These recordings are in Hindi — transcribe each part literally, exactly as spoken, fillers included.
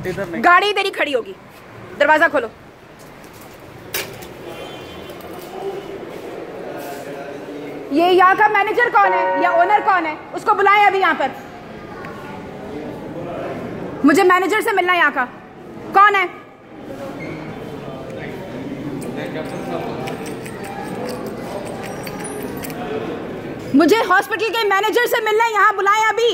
इधर नहीं, गाड़ी इधर ही खड़ी होगी। दरवाजा खोलो। ये यहाँ का मैनेजर कौन है या ओनर कौन है, उसको बुलाएं अभी यहाँ पर। मुझे मैनेजर से मिलना है यहाँ का। कौन है? मुझे हॉस्पिटल के मैनेजर से मिलना है, यहाँ बुलाएं अभी।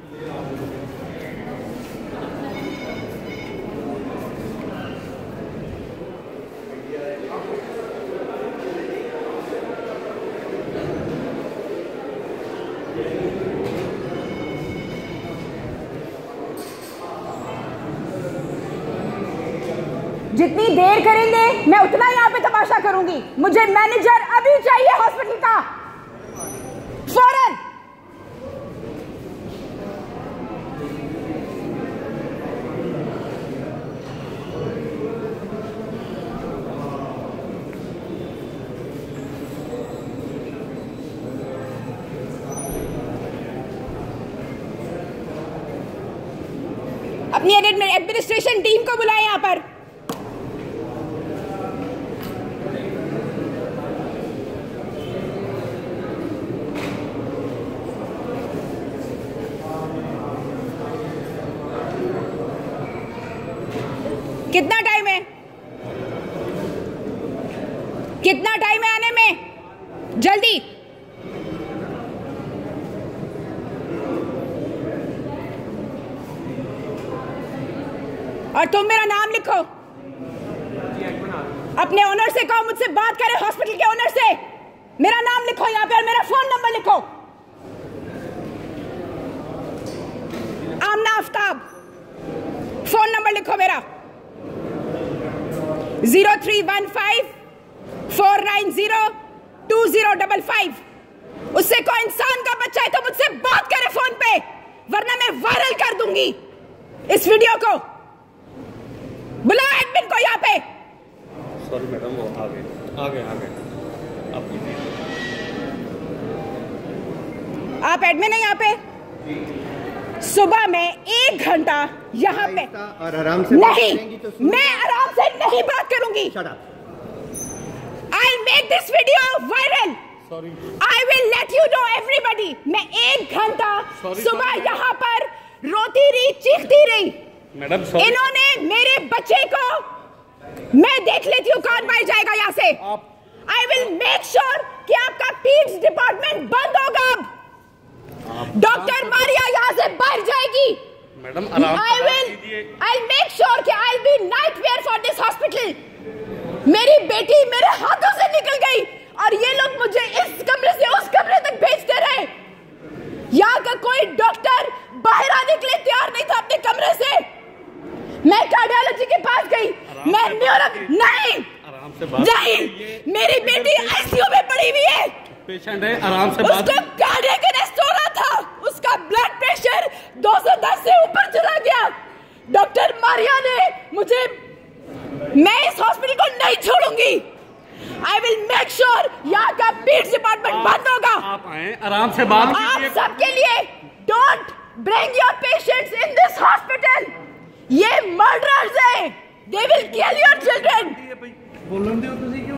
जितनी देर करेंगे मैं उतना यहाँ पे तमाशा करूंगी। मुझे मैनेजर अभी चाहिए हॉस्पिटल का, फौरन। अपनी एडमिनिस्ट्रेशन टीम को बुलाएं यहाँ पर। कितना टाइम है? कितना टाइम है आने में? जल्दी। और तुम मेरा नाम लिखो। अपने ओनर से कहो मुझसे बात करे, हॉस्पिटल के ओनर से। मेरा नाम लिखो यहाँ पे और मेरा फोन नंबर लिखो। आमना आफ्ताब, फोन नंबर लिखो मेरा zero three one five four nine zero two zero double five. उससे कोई इंसान का बच्चा है तो मुझसे बात करे फोन पे, वरना मैं वायरल कर दूंगी इस वीडियो को। बुलाओ एडमिन को यहाँ पे। सॉरी मैडम, वो आ गए आ गए आ गए आप एडमिन है यहाँ पे। सुबह में एक घंटा यहाँ पे और आराम से नहीं, तो मैं आराम से नहीं बात करूंगी। I'll make this video viral. Sorry, I will let you know everybody. मैं एक घंटा सुबह यहाँ पर रोती रही, चीखती रही। मैडम इन्होंने मेरे बच्चे को, मैं देख लेती हूँ कौन बाहर जाएगा यहाँ से। I will make sure कि आपका पीड्स डिपार्टमेंट बंद होगा। डॉक्टर मारिया यहाँ से बाहर जाएगी। मैडम आराम I will, I'll make sure कि I'll be nightmare for this hospital. मेरी बेटी मेरे हाथों से निकल गई और ये लोग मुझे इस कमरे से उस कमरे तक भेजते रहे। यहाँ का कोई डॉक्टर बाहर आने के लिए तैयार नहीं था अपने कमरे से। मैं कार्डियोलॉजी के पास गई, मैं न्यूरो नहीं आराम से बात नहीं, मेरी बेटी आईसीयू में पड़ी हुई है। पेशेंट है, आराम से बात। उसको कार्डियक अरेस्ट हो रहा था, उसका ब्लड प्रेशर दो सौ दस से ऊपर चला गया। डॉक्टर मारिया ने मुझे, मैं इस हॉस्पिटल को नहीं छोड़ूंगी। I will make sure यहाँ का पीड्स डिपार्टमेंट बंद होगा। आप आए, आराम से बात कीजिए। आप सबके लिए don't bring your patients in this hospital. ये murderers हैं। They will kill your children.